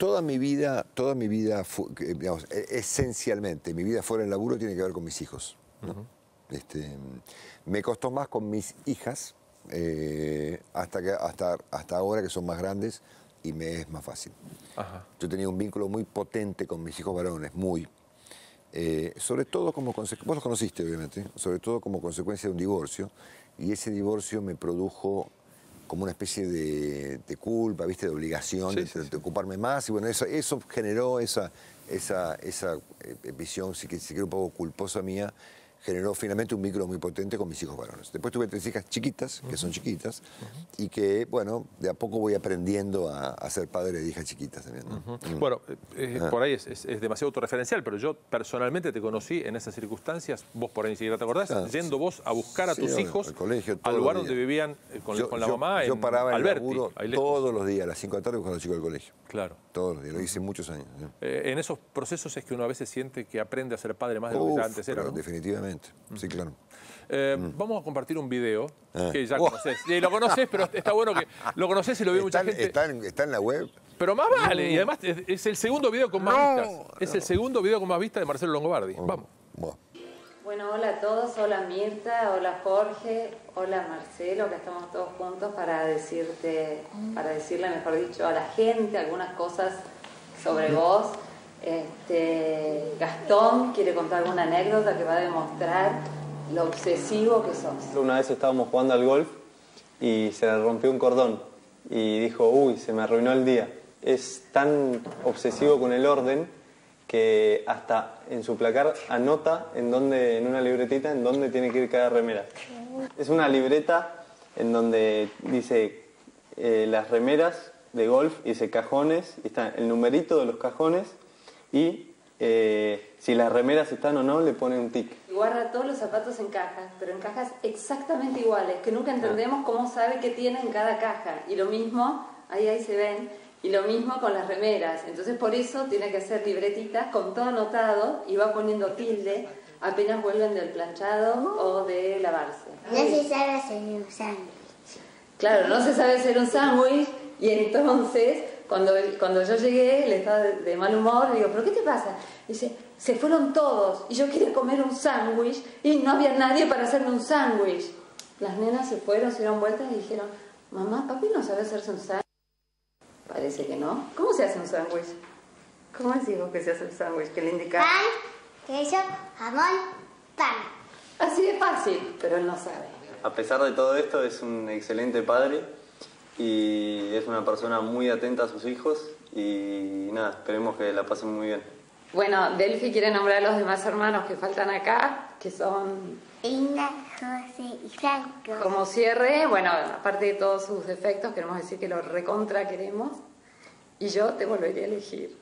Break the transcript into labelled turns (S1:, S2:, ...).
S1: toda mi vida, digamos, esencialmente, mi vida fuera del laburo tiene que ver con mis hijos, ¿no? Me costó más con mis hijas, hasta ahora que son más grandes y me es más fácil.
S2: Ajá.
S1: Yo tenía un vínculo muy potente con mis hijos varones, sobre todo como consecuencia, vos los conociste obviamente, sobre todo como consecuencia de un divorcio, y ese divorcio me produjo como una especie de culpa, ¿viste? De obligación, de ocuparme más, y bueno, eso generó esa visión, si quiere un poco culposa mía, generó finalmente un vínculo muy potente con mis hijos varones. Después tuve 3 hijas chiquitas, que son chiquitas, y que, bueno, de a poco voy aprendiendo a ser padre de hijas chiquitas también, ¿no?
S2: Bueno, por ahí es demasiado autorreferencial, pero yo personalmente te conocí en esas circunstancias, vos por ahí ni siquiera te acordás, yendo vos a buscar a tus hijos
S1: al colegio,
S2: al lugar donde vivían con la mamá
S1: yo paraba en
S2: Alberti,
S1: laburo todos los días, a las 5 de la tarde, buscando a los chicos del colegio.
S2: Claro.
S1: Todos los días, lo hice muchos años.
S2: En esos procesos es que uno a veces siente que aprende a ser padre más de lo que ya antes era, ¿no?
S1: Definitivamente, sí, claro.
S2: Vamos a compartir un video que ya conoces. Lo conoces, pero está bueno que lo conoces y lo ve mucha gente.
S1: ¿Está en la web?
S2: Pero más vale, y además es el segundo video con más vistas. Es el segundo video con más vistas de Marcelo Longobardi. Vamos.
S3: Bueno, hola a todos, hola Mirta, hola Jorge, hola Marcelo, que estamos todos juntos para decirle, mejor dicho, a la gente algunas cosas sobre vos. Gastón quiere contar alguna anécdota que va a demostrar lo obsesivo que sos.
S4: Una vez estábamos jugando al golf y se le rompió un cordón y dijo, uy, se me arruinó el día. Es tan obsesivo con el orden que hasta en su placar anota en una libretita en dónde tiene que ir cada remera. Es una libreta en donde dice las remeras de golf, y dice cajones, y está el numerito de los cajones, y si las remeras están o no, le pone un tic.
S3: Y guarda todos los zapatos en cajas, pero en cajas exactamente iguales, que nunca entendemos cómo sabe qué tiene en cada caja. Y lo mismo, ahí se ven, y lo mismo con las remeras. Entonces por eso tiene que hacer libretitas con todo anotado y va poniendo tilde apenas vuelven del planchado o de lavarse.
S5: No se sabe hacer un sándwich.
S3: Claro, no se sabe hacer un sándwich, y entonces cuando yo llegué, él estaba de mal humor, le digo, ¿pero qué te pasa? Dice, se fueron todos y yo quería comer un sándwich y no había nadie para hacerme un sándwich. Las nenas se fueron, se dieron vueltas y dijeron, mamá, papi no sabe hacerse un sándwich. Parece que no. ¿Cómo se hace un sándwich? ¿Cómo decís vos que se hace el sándwich? ¿Qué le indica?
S5: Pan, queso, jamón, pan.
S3: Así de fácil, pero él no sabe.
S4: A pesar de todo esto, es un excelente padre y es una persona muy atenta a sus hijos y nada, esperemos que la pasen muy bien.
S3: Bueno, Delphi quiere nombrar a los demás hermanos que faltan acá, que son...
S5: Inga, José y Franco.
S3: Como cierre, bueno, aparte de todos sus defectos, queremos decir que lo recontra queremos, y yo te volvería a elegir.